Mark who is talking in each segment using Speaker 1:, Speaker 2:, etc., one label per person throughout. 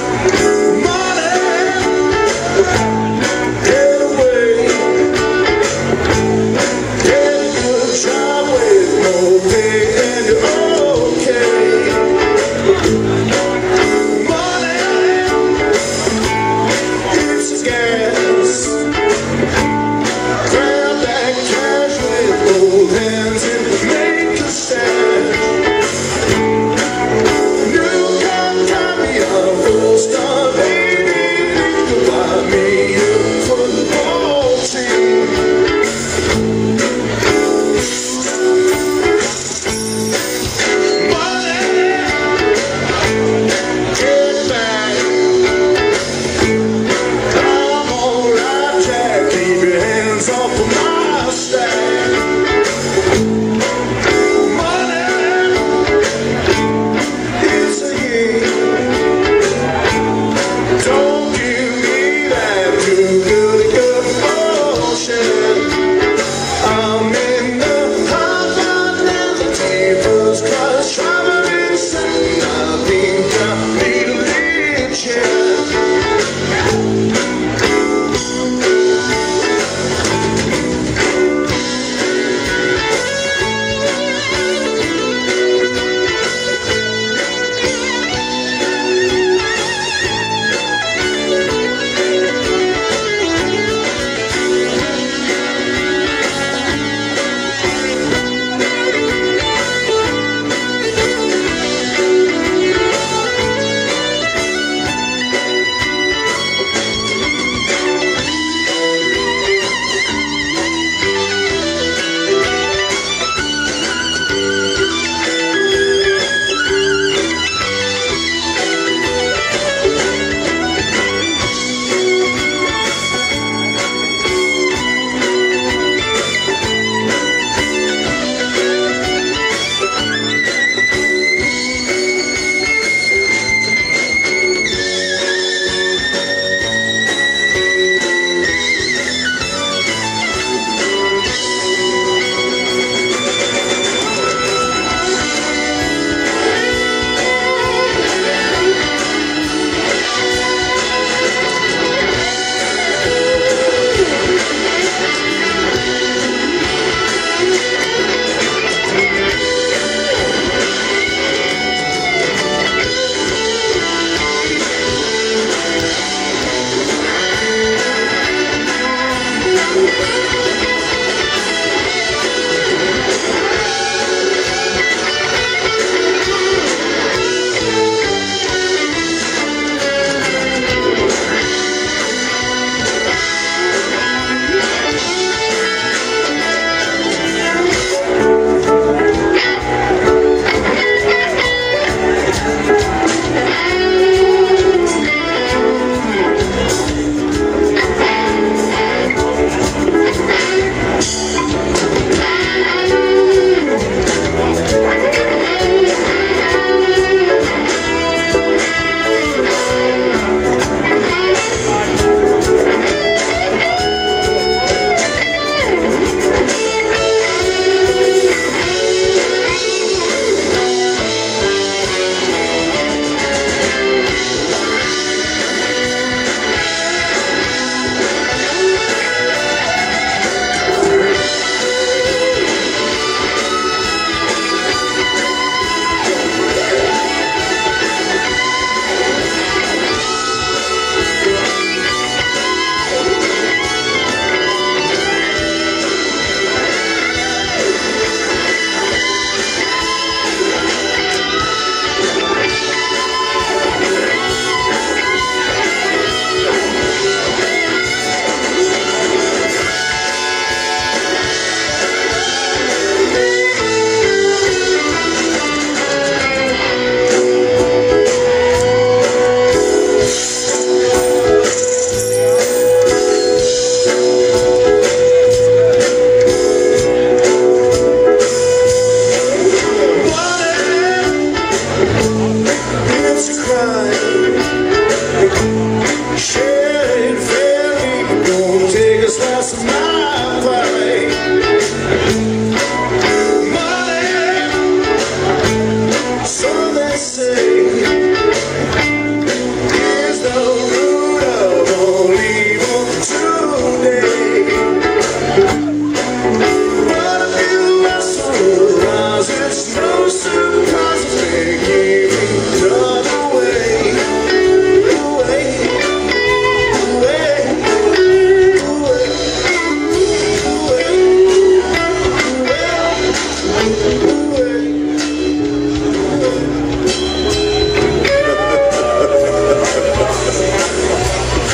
Speaker 1: Stop.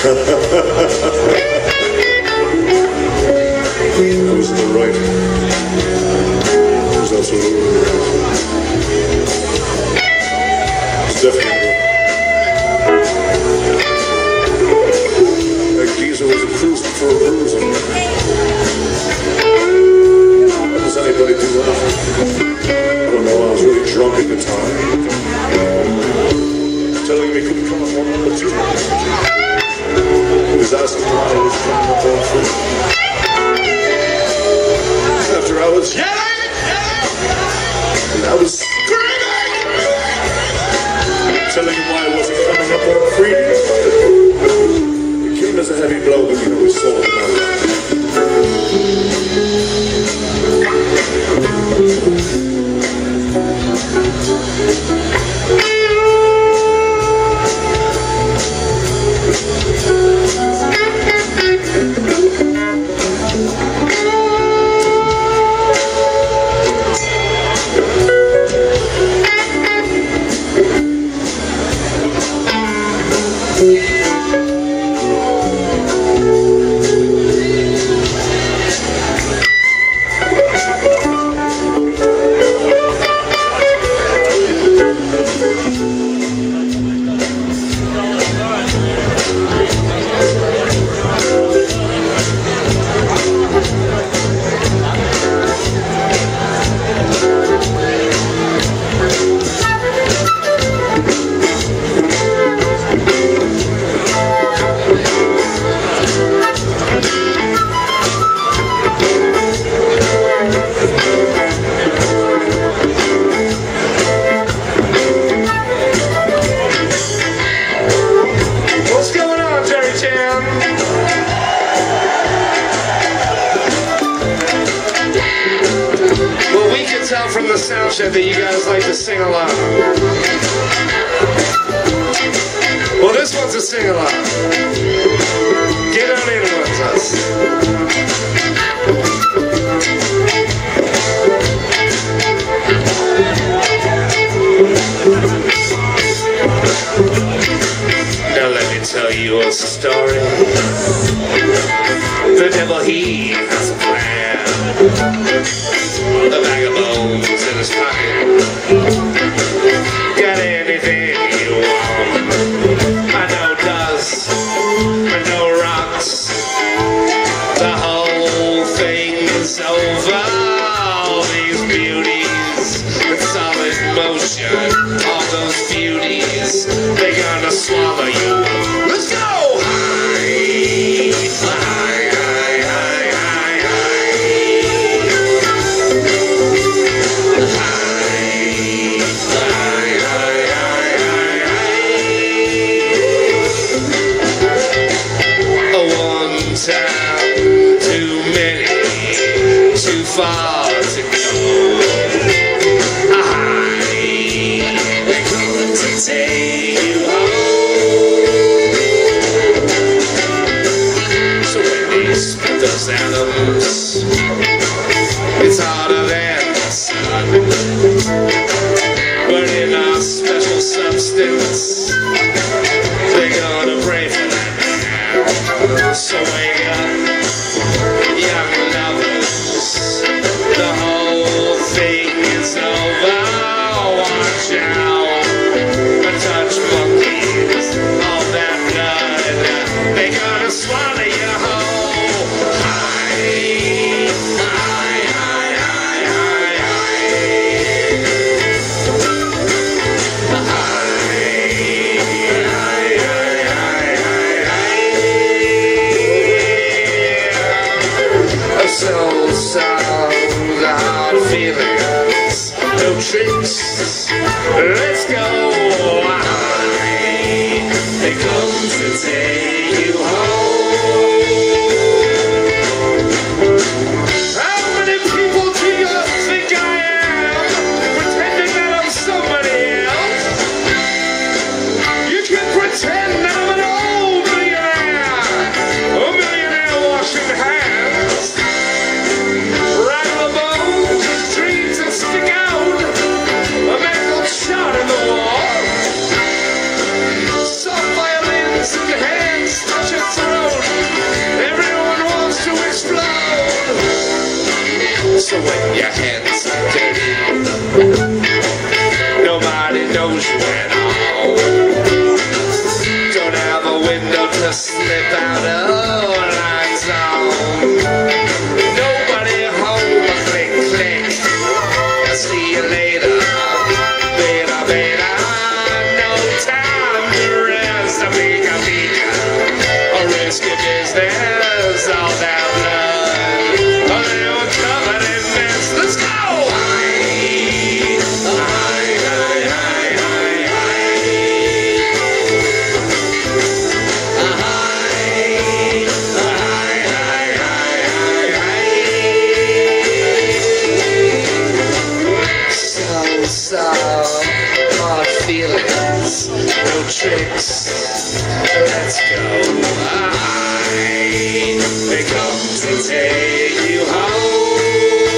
Speaker 1: was in the right. It was absolutely right. It was definitely right. That geezer was cruising for a bruising. How does anybody do that? I don't know, I was really drunk at the time. Telling me he couldn't come up on number 2. He was asking why I was coming up on 3. After I was yelling, and I was screaming, telling him why I wasn't coming up on 3. It came as a heavy blow, but you know we saw it now.
Speaker 2: From the sound check that you guys like to sing along. Well, this one's a sing along. Get on in with us. Now let me tell you a story. The devil, he has a plan. The bag of bones in his pocket. Got anything you want. I know dust, I know rocks. The whole thing is over. All these beauties in solid motion. All those beauties, they're gonna swallow you. Let's go! Too many, too far to go. They're going to take you home. So when they spit those atoms, it's harder than the sun. But in our special substance, they're gonna pray for that. So wake up, young lovers, the whole thing is over. Watch out, touch monkeys, all that blood, they gonna swallow you whole. So sound hard feelings, no tricks, let's go. They come to take you home. How many people do you think I am, pretending that I'm somebody else? You can pretend that I'm an old millionaire, a millionaire washing hands. Shot in the wall. Soft violins and hands window to slip out of lights on. Nobody home, click, click. I'll see you later, beta, beta. No time to rest, a pika, pika. A risky business, all that blood. Oh, they were covered in mess. Let's go! So, hard feelings, no tricks, let's go. I come to take you home.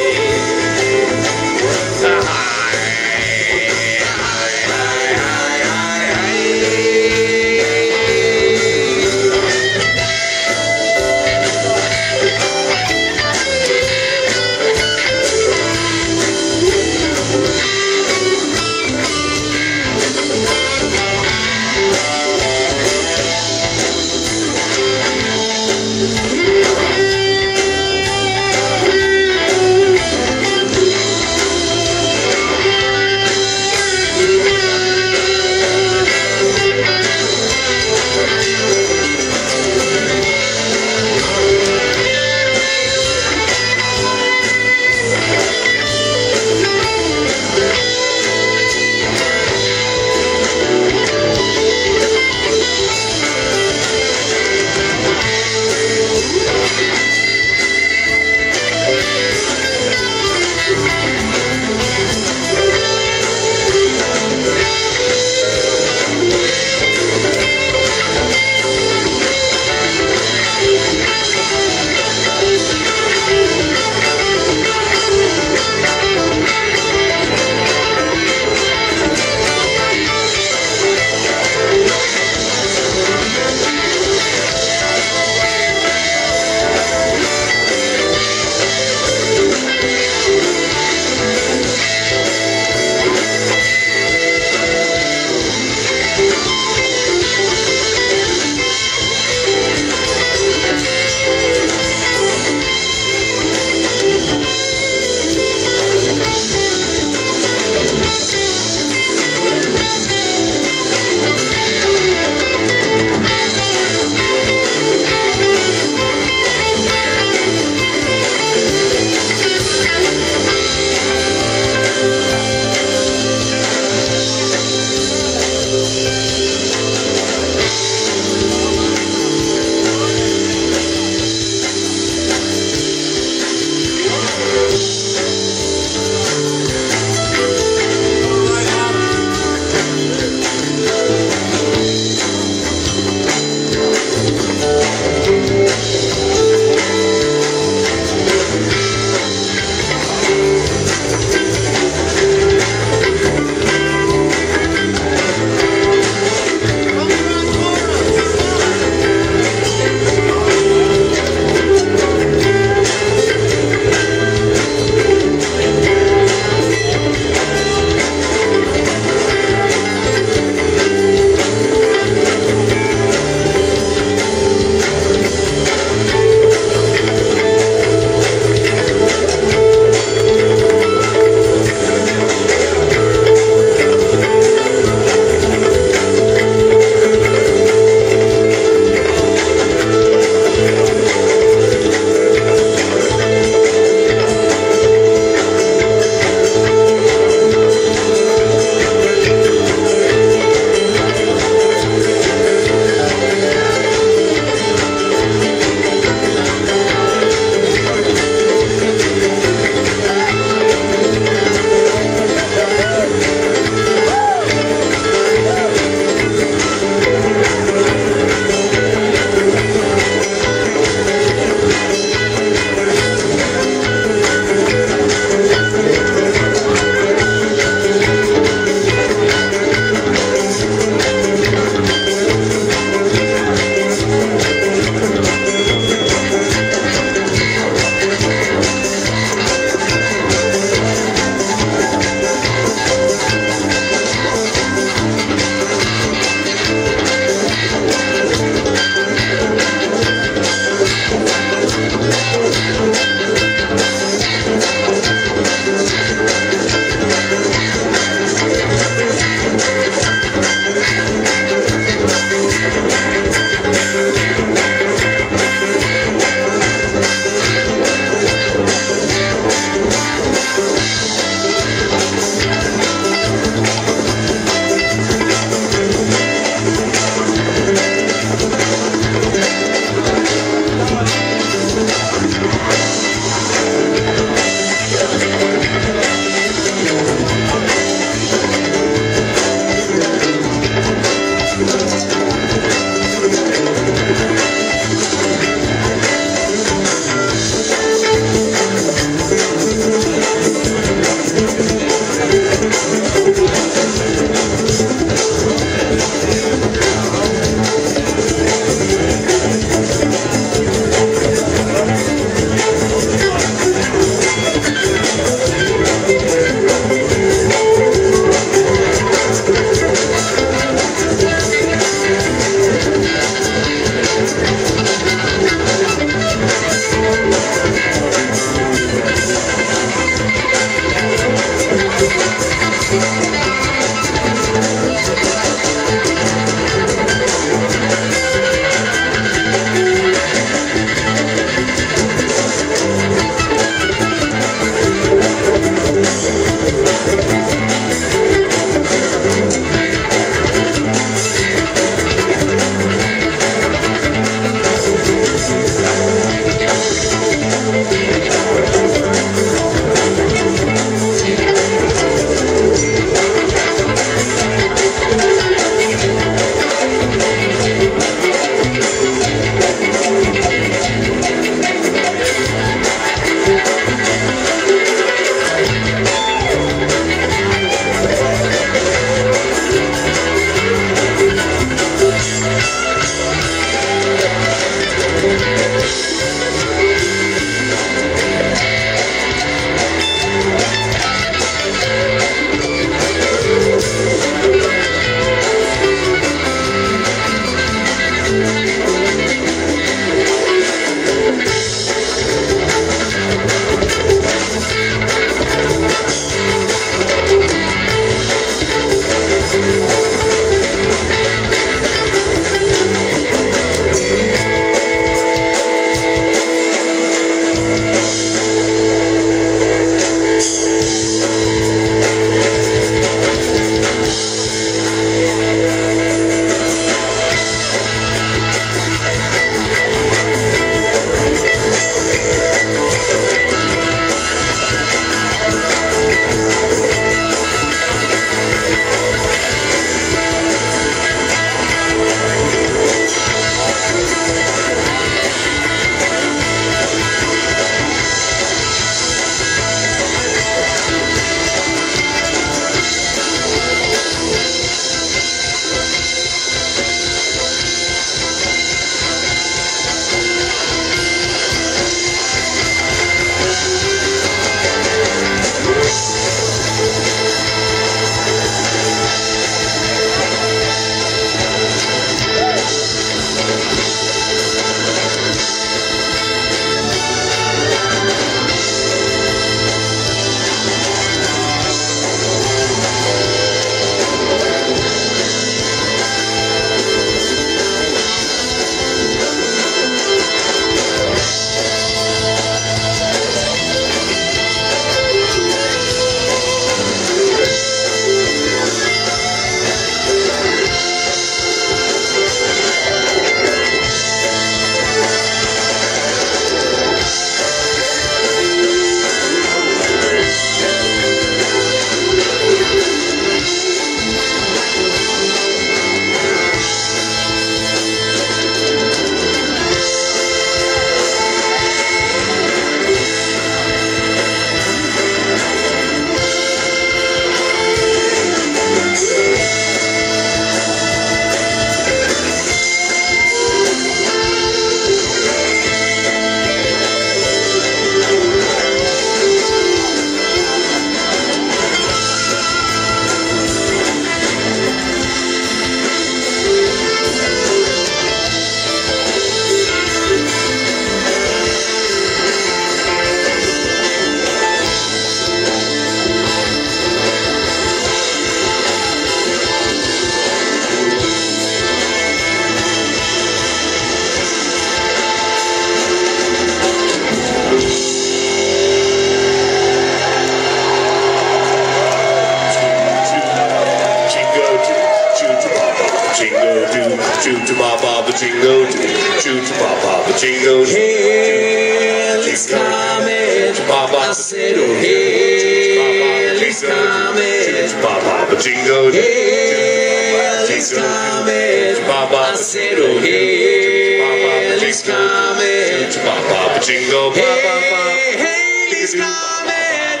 Speaker 2: jingle, choo papa jingle.
Speaker 3: Hell is coming. I said, oh, hell is coming.
Speaker 2: Papa jingle.
Speaker 3: Hell is coming. I said, oh, hell is coming.
Speaker 2: Papa jingle.
Speaker 3: Hell is coming.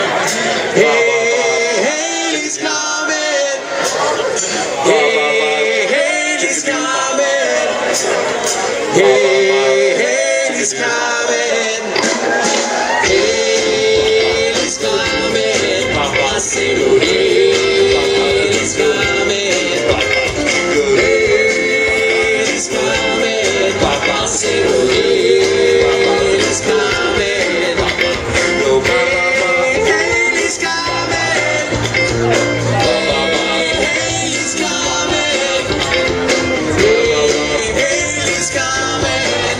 Speaker 3: Hell is coming. Hell is coming. Hell is coming. Hell is coming. I said, oh, hell is coming. Hell is coming. I said, oh, hell is coming. Hell is coming. Hell is coming. Hell is coming.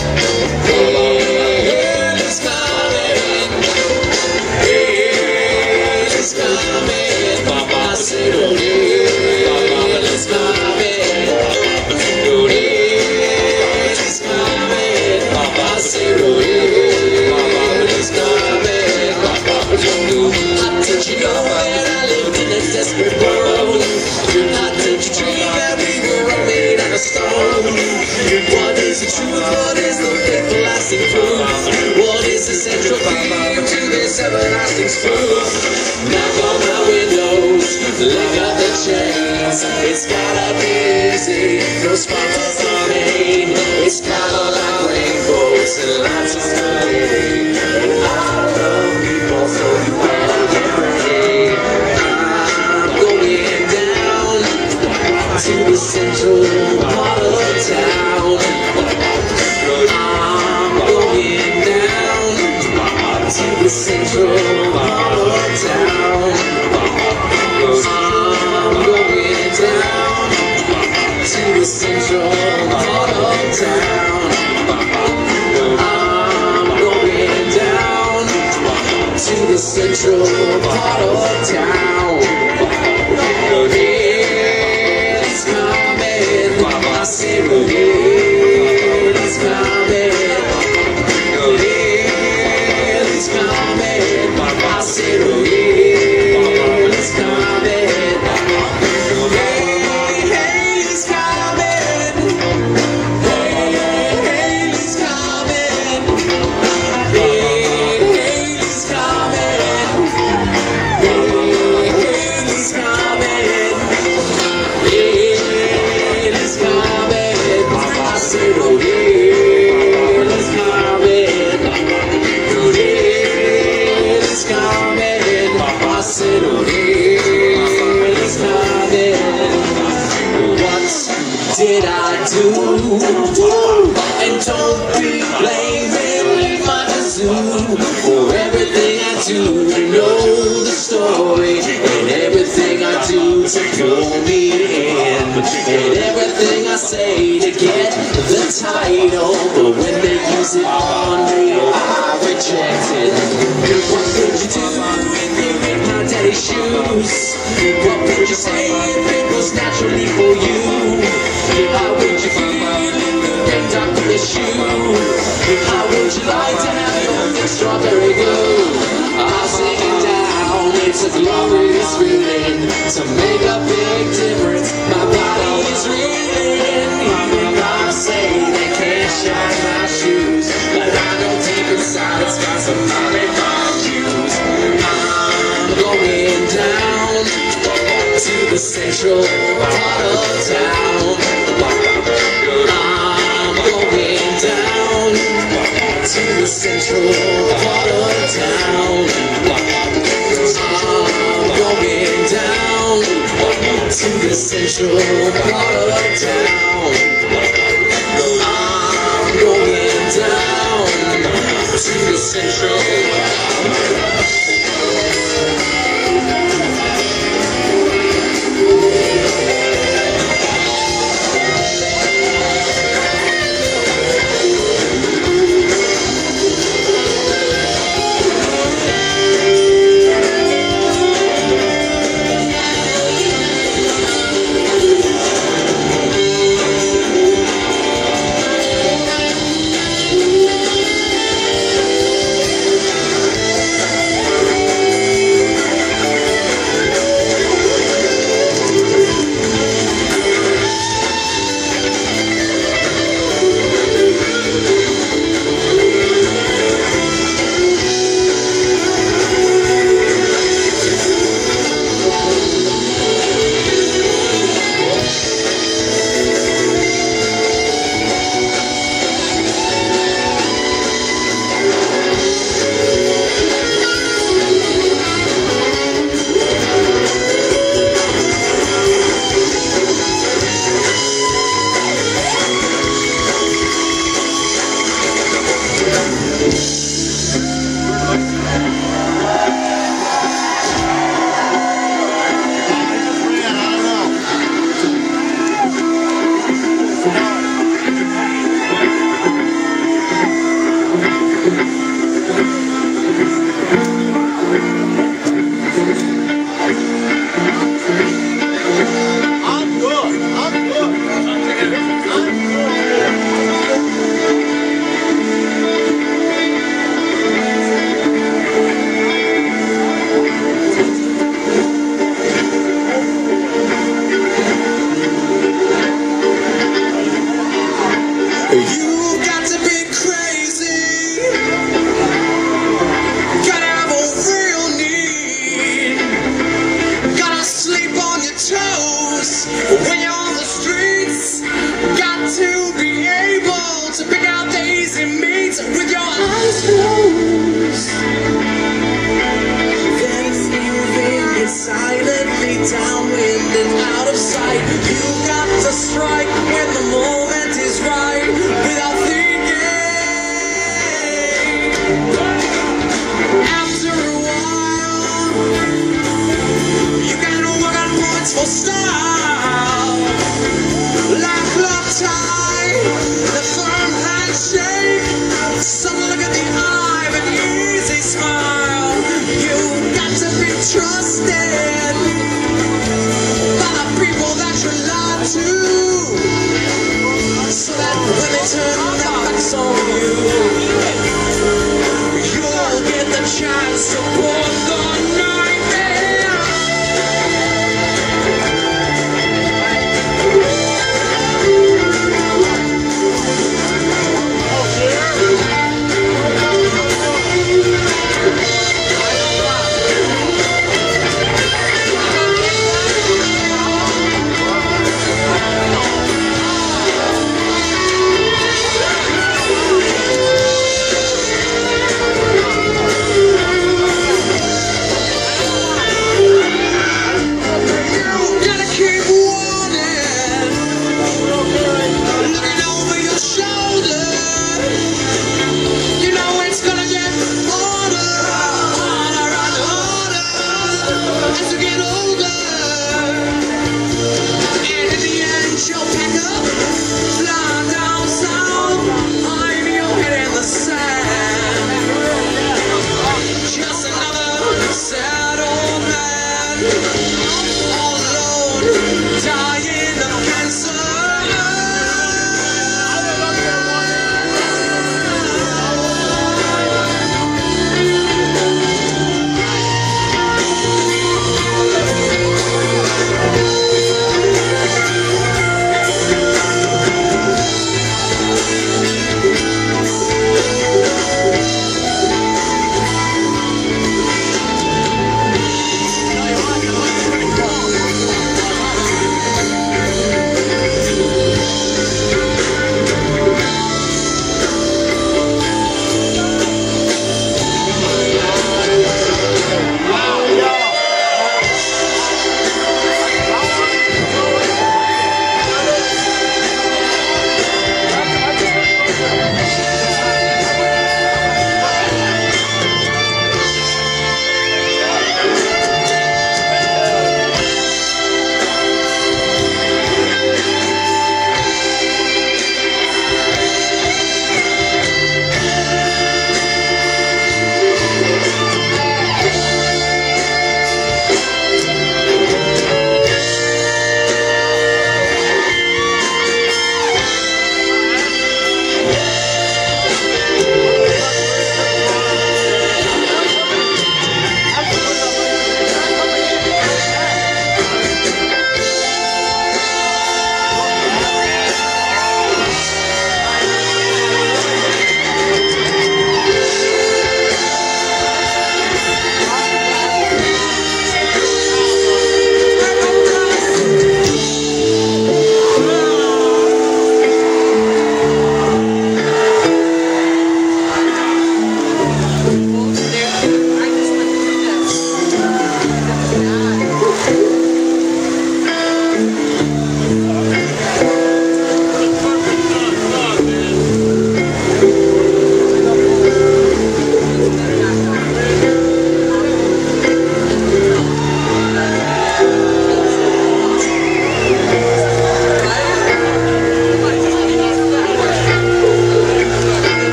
Speaker 3: Hell is coming. Hell is coming. Papa said, oh, hell is coming. Oh, hell is coming. Papa said, oh, hell is coming. How did you know that I lived in a desperate world? How did you dream that we were all made out of stone? What is the truth? What is the faithful lasting proof? What is the central theme to this everlasting spoof? Knock on my windows, lick up the chains. It's gotta be easy, no sparkles of pain. It's color like rainbows and lots of stability. And I love people, so you better get ready. I'm going down to the central part of town. I'm going down to the central part of town. I'm going down to the central part of town. I'm going down to the central part of town. It's coming. I said, oh, it's coming. It's coming. I said, oh, it's coming. Hey, it's coming. Hey, it's coming. Hey, it's coming. It's coming. It's coming. I said, oh, it's coming. It's coming. I said, oh, it's coming. What did I do? And don't be blaming my kazoo for everything I do. You know the story, and everything I do to pull me in, and everything I say to get the title. But when they use it on me, I reject it. What would you do if you're in my daddy's shoes? What would you say if it was naturally for you? How would you feel if you picked up this shoe? How would you like to have your thick strawberry glue? I'll sing it down, it's a glorious feeling to make a big difference. My body is reeling, even though I say they can't shine my shoes, but I know deep inside it's got some money cues. I'm going down to the central part of town. I'm going down to the central part of town. I'm going down to the central part of town. I'm going down to the central.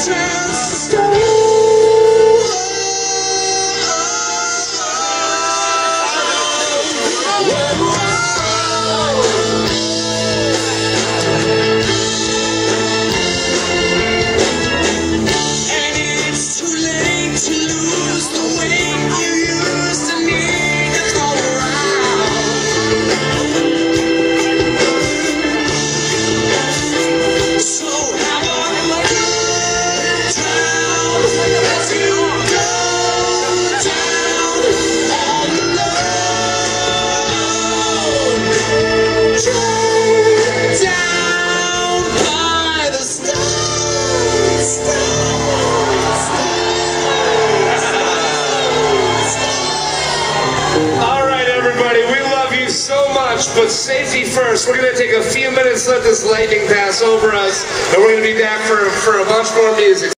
Speaker 2: But safety first. We're going to take a few minutes, let this lightning pass over us, and we're going to be back for a bunch more music.